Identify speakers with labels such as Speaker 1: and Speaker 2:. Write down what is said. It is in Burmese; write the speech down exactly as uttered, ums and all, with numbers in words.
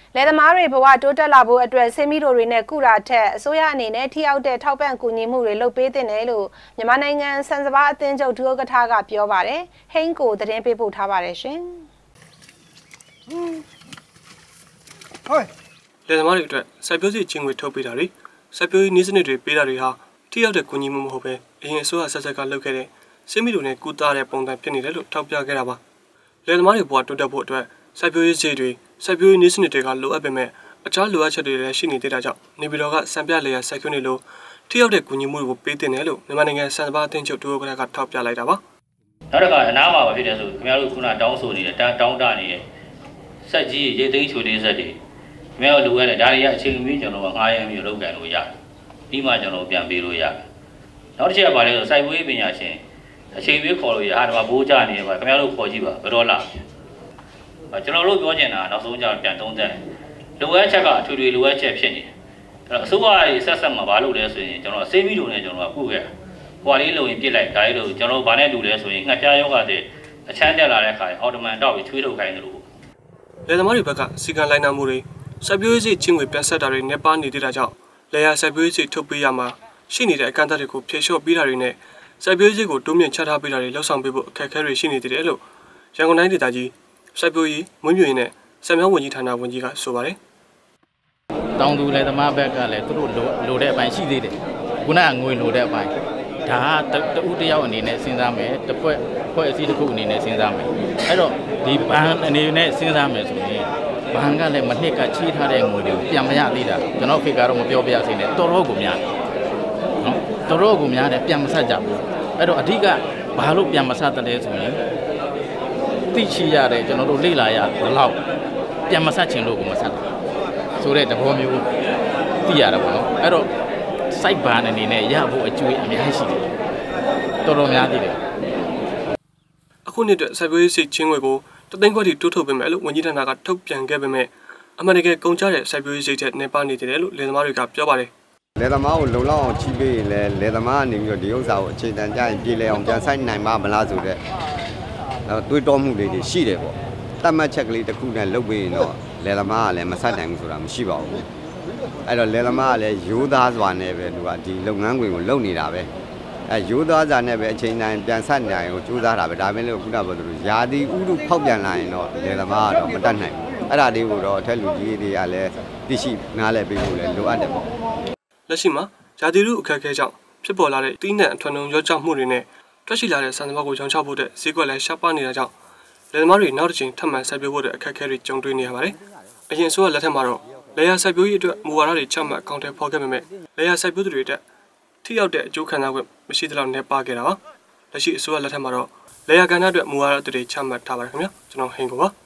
Speaker 1: လေသမားတွေဘဝတိုးတက်လာဖို့အတွက်ဆေးမီတို့တွေနဲ့ကုတာထက်အစိုးရအနေနဲ့ထိရောက်တဲ့ထောက်ပံ့ကူညီမှုတွေလုပ်ပေးတင်တယ်လို့မြန်မာနိုင်ငံစံစဘာအသင်းချုပ်ဒုဥက္ကဋ္ဌကပြောပါတယ်ဟိန်းကိုသတင်းပေးပို့ထားပါတယ်ရှင်
Speaker 2: ဟုတ်လေသမားတွေအတွက်စိုက်ပျိုးရေးချင်းငွေထုတ်ပေးတာတွေစိုက်ပျိုးရေးနည်းစနစ်တွေပေးတာတွေဟာထိရောက်တဲ့ကူညီမှုမဟုတ်ပဲအရင်အစိုးရဆက်ဆက်ကလုပ်ခဲ့တဲ့ဆေးမီတို့နဲ့ကုသတဲ့ပုံစံဖြစ်နေတယ်လို့ထောက်ပြခဲ့တာပါလေသမားတွေဘဝတိုးတက်ဖို့အတွက်စိုက်ပျိုးရေးဈေးတွေစိုက်ပျိုးရေးနည်းစနစ်တွေကလိုအပ်ပေမဲ့အခြားလိုအပ်ချက်တွေလည်းရှိနေသေးတာကြောင့်နေပြည်တော်ကစံပြလေယာစိုက်ခွင်းတွေလိုထိရောက်တဲ့ကူညီမှုတွေကိုပေးတင်တယ်လို့မြန်မာနိုင်ငံစံစဘာအသင်းချုပ်ဒုဥက္ကဋ္ဌကထောက်ပြလိုက်တာပါ
Speaker 3: နောက်တစ်ခါအနားမှာပဲဖြစ်တယ်ဆိုခင်ဗျားတို့ခုနတောင်းဆိုနေတဲ့တောင်းတနေတဲ့စက်ကြီးရေသိမ်းချိုလေးစက်တွေခင်ဗျားတို့လိုရတဲ့ဒါတွေကအချိန်မီကျွန်တော်ကငှားရမ်းပြီးလုပ်ကန်လို့ရတယ်ပြီးမှကျွန်တော်ပြန်ပေးလို့ရတယ်နောက်တစ်ချက်ကဘာလဲဆိုစိုက်ပျိုးရေးပညာရှင်အချိန်ပေးခေါ်လို့ရဟာဒီမှာဘိုးကြနေပါခင်ဗျားတို့ခေါ်ကြည့်ပါဘယ်တော့လာကျွန်တော်တို့ပြောချင်တာနောက်ဆုံးကြပြန်သုံးသပ်လိုအပ်ချက်ကအထွေထွေလိုအပ်ချက်ဖြစ်နေတယ်အဲ့တော့အစိုးရရေးဆက်ဆက်မှာဘာလို့လဲဆိုရင်ကျွန်တော်ဆေးပြီးလို့နဲ့ကျွန်တော်ကကုခဲ့ဟိုလေးလုံရင်ပြစ်လိုက်ဒါလေးလို့ကျွန်တော်ဘာနဲ့တူလဲဆိုရင်ငှက်ပြားယောဂတဲ့အချမ်းတက်လာတဲ့ခါအော်တိုမန်တောက်ပြီးချွေးထုတ်ခိုင်းတယ်လို့
Speaker 2: လေသမားတွေဘက်ကစီကံလိုက်နာမှုတွေစိုက်ပျိုးရေးချင်းငွေပြတ်ဆက်တာတွေနဲ့ပါနေသေးတာကြောင့်လေယာစိုက်ပျိုးရေးထုတ်ပေးရမှာရှိနေတဲ့အကန့်အသတ်တွေကိုဖြေလျှော့ပေးတာတွေနဲ့စိုက်ပျိုးရေးကိုတိုးမြင့်ချထားပေးတာတွေလှုပ်ဆောင်ပေးဖို့အခက်အခဲတွေရှိနေသေးတယ်လို့ရန်ကုန်တိုင်းဒေသကြီးစိုက်ပျိုးရေးမွေးမြူရေးနဲ့စံမြောင်းဝန်ကြီးဌာနဝန်ကြီးကဆိုပါတယ်
Speaker 4: တောင်သူလေသမားဘက်ကလည်းသူတို့လိုတဲ့အပိုင်းရှိသေးတယ်ခုနကငွေလိုတဲ့အပိုင်းဒါကတဦးတယောက်အနေနဲ့စဉ်းစားမယ်တစ်ဖွဲ့ဖွဲ့အစည်းတစ်ခုအနေနဲ့စဉ်းစားမယ်အဲ့တော့ဒီဘဏ်အနေနဲ့စဉ်းစားမယ်ဆိုရင်ဘဏ်ကလည်းမနှစ်ကချေးထားတဲ့ငွေတွေကိုပြန်မရသေးတာကျွန်တော်ဖေကတော့မပြောပြရစေနဲ့တော်တော်ကိုများနော်တော်တော်ကိုများတယ်ပြန်မဆက်ကြဘူးအဲ့တော့အဓိကဘာလို့ပြန်မဆက်တယ်လဲဆိုရင်သိချရတဲ့ကျွန်တော်တို့လေ့လာရဘလောက်ပြန်မဆက်ချင်လို့ကိုမဆက်ဘူးဆိုတဲ့သဘောမျိုးသိရတာပေါ့နော်အဲ့တော့စိုက်ဘာအနေနဲ့ရဖို့အကျွေးအများကြီးရှိတယ်တော်တော်များသေးတယ်
Speaker 2: အခုနှစ်အတွက်စိုက်ပျိုးရေးချင်းငွေကိုတသိန်းခွဲထိတိုးထုတ်ပေးမယ်လို့ဝန်ကြီးဌာနကထုတ်ပြန်ခဲ့ပေမဲ့အမှန်တကယ်ကုန်ကျတဲ့စိုက်ပျိုးရေးတဲ့နေပါနေတယ်လို့လယ်သမားတွေကပြောပါတယ်
Speaker 5: လယ်သမားကိုလုံလောက်အောင်ချိပေးရင်လည်းလယ်သမားကနေပြီးတော့ဒီဥစ္စာကိုအခြေတန်ကြရင်ပြေလဲအောင်ပြန်ဆိုင်နိုင်မှာမလားဆိုတဲ့တွေးတောမှုလေးတွေရှိတယ်ပေါ့တတ်မှတ်ချက်ကလေးတစ်ခုနဲ့လုပ်ပေးရင်တော့လယ်သမားကလည်းမဆက်နိုင်ဘူးဆိုတာမရှိပါဘူးအဲ့တော့လယ်သမားကလည်းရိုးသားစွာနဲ့ပဲသူကဒီလုပ်ငန်းခွင်ကိုလုပ်နေတာပဲအဲရိုးသားစွာနဲ့ပဲအချိန်တိုင်းပြန်ဆက်နိုင်ကိုကြိုးစားတာပဲဒါပဲလို့ခုနကပြောသလိုယာတီဥတုဖောက်ပြန်လာရင်တော့လယ်သမားကတော့မတတ်နိုင်ဘူးအဲ့ဒါလေးကိုတော့အထက်လူကြီးတွေကလည်းသိရှိနားလည်ပေးဖို့လည်းလိုအပ်တယ်ပေါ့
Speaker 2: လက်ရှိမှာယာတီဥအခက်အခဲကြောင့်ဖြစ်ပေါ်လာတဲ့တီးနှံအထွန်းနှုံရော့ချမှုတွေနဲ့တွက်ရှိလာတဲ့စံစဘာကိုရောင်းချဖို့တဲ့ဈေးကွက်လည်းရှားပါနေတာကြောင့်လယ်သမားတွေနောက်တစ်ချိန်ထပ်မံစိုက်ပျိုးဖို့တဲ့အခက်အခဲတွေကြုံတွေ့နေရပါတယ်အရင်ဆိုကလက်ထက်မှာတော့လေယာစိုက်ပျိုးရေးအတွက်မူဝါဒတွေချမှတ်အကောင့်ထဲပေါ်ခဲ့ပေမဲ့လေယာစိုက်ပျိုးသူတွေအတွက်ထိရောက်တဲ့အကျိုးခံစား권မရှိသလောက်နဲ့ပါခဲ့တာပါလက်ရှိအစိုးရလက်ထက်မှာတော့လေယာကဏ္ဍအတွက်မူဝါဒတွေချမှတ်ထားပါတယ်ခင်ဗျာကျွန်တော်ဟင်ကိုပါ